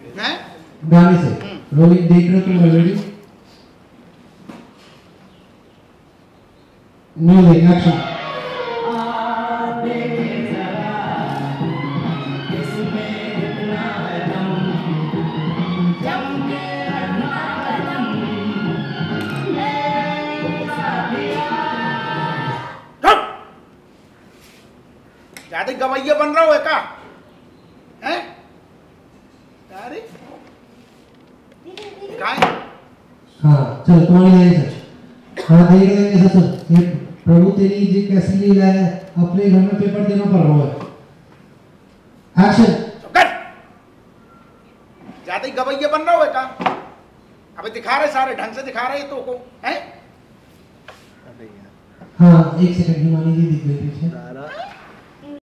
हैं गाने से। रोलिंग देख रहे हो तुम ऑलरेडी? Music action. ज्यादा गवैया बन रहा हो का हैं? अरे हाँ चलो तुम्हारी लाइन सच। हाँ देख रहे हैं सच। ये प्रभु तेरी जी कैसी लीला है, अपने घर में पेपर देना पड़ रहा है। एक्शन। ज्यादा गवैया बन रहा हो का? अबे दिखा रहे सारे ढंग से दिखा रहे तो को हैं? हाँ एक सेकंड हिमानी जी दिख गई पीछे।